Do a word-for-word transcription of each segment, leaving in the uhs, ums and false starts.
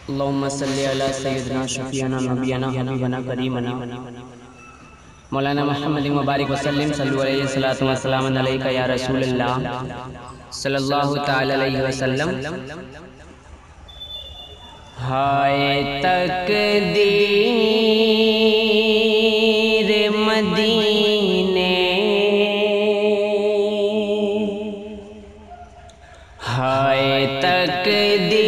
اللہم صلی علی سیدنا شفیعنا نبینا حبیبنا کریمنا مولانا محمد مبارک وسلم صلو علیہ الصلوۃ والسلام علیک یا رسول اللہ صلی اللہ تعالی علیہ وسلم۔ ہائے تقدیر مدینے، ہائے تقدیر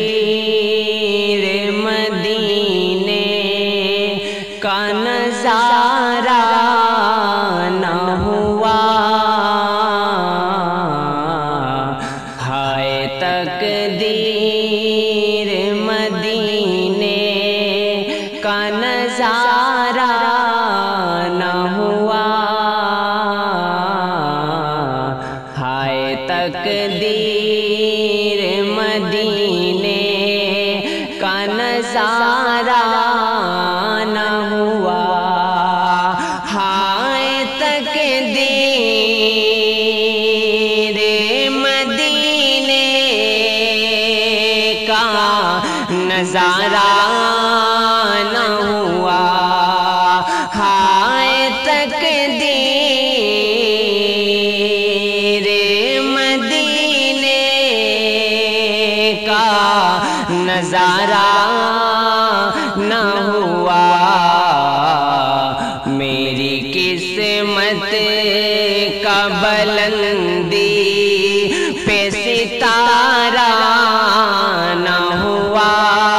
مدینے کا نظارہ نہ ہوا، ہائے تقدیر مدینے کا نظارہ نہ ہوا، ہائے تقدیر مدینے کا نظارہ نہ ہوا، ہائے تقدیر مدینے کا نظارہ نہ ہوا، ہائے تقدیر مدینے کا نظارہ نہ ہوا، میری قسمت کا بلندی پہ ستارہ نہ ہوا،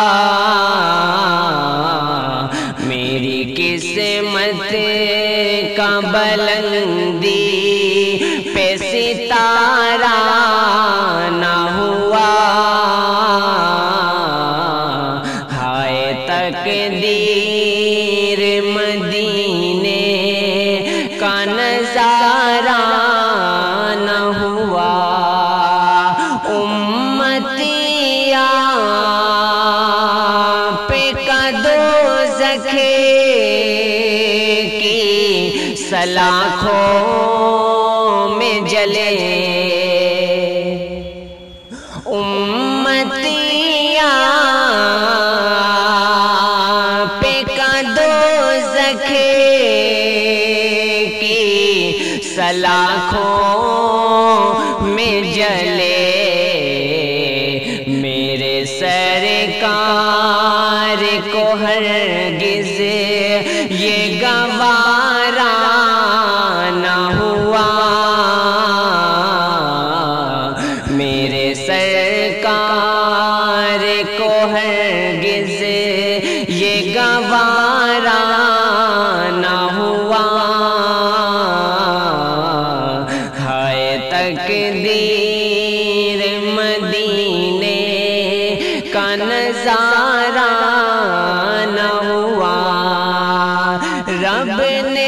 میری قسمت کا بلندی پہ ستارہ نہ ہوا، ہائے تقدیر مدینے کا نظارہ نہ ہوا، امتیاں پہ دوزخ کی سلاخوں میں جلے، امتیاں پہ دوزخ کی سلاخوں میں جلے، میرے سرکار کو ہرگز یہ گوارا نہ ہوا، میرے سرکار کو ہرگز یہ گوارا نہ ہوا، ہائے تقدیر مدینے کا نظارہ نہ ہوا، رب نے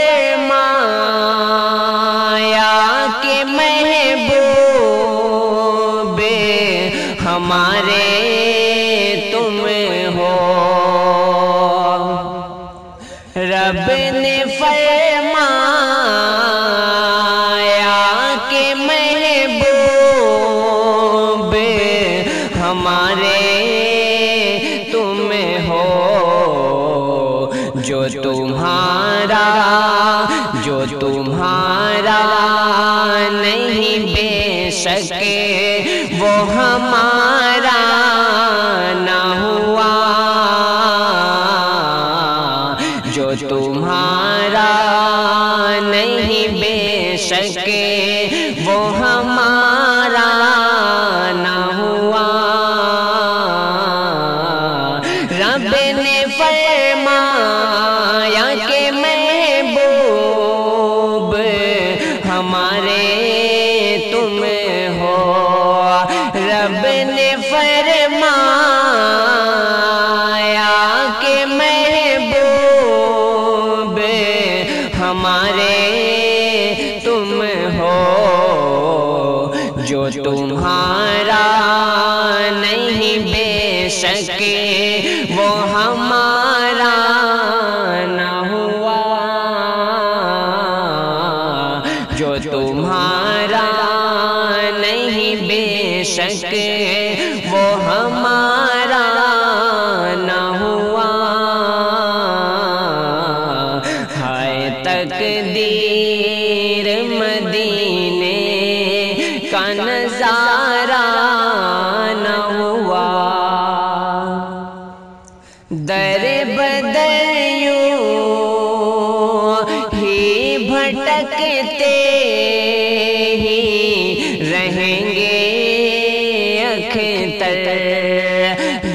فرمایا کہ محبوب ہمارے تم ہو، رب نے فرمایا کہ محبوب ہمارے تم ہو، جو تمہارا جو تمہارا نہیں بے شک وہ ہمارا نہ ہوا، جو تمہارا نہیں بے شک وہ ہمارا نہ ہوا، رب نے فرمایا کہ محبوب ہمارے تم ہو، رب نے فرمایا کہ محبوب ہمارے تم ہو، جو تمہارا نہیں بے شک وہ ہمارا نہ ہوا، جو تمہارا نہیں بے شک وہ ہمارا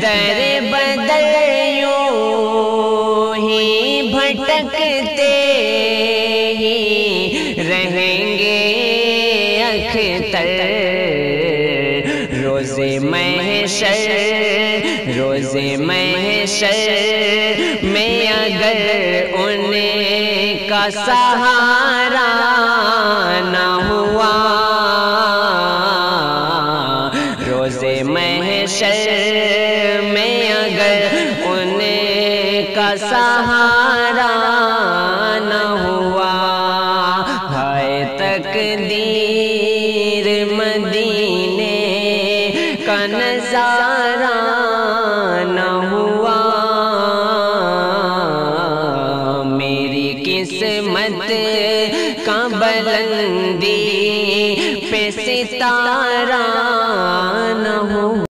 در بدر یوں ہی بھٹکتے ہی رہیں گے اختر، روز محشر روز محشر میں اگر ان کا سہارا نہ ہوا، روز محشر میں اگر ان کا سہارا نہ ہوا، ہائے تقدیر مدینے کا نظارہ نہ ہوا، میری قسمت کا بلندی پہ ستارہ نہ ہوا۔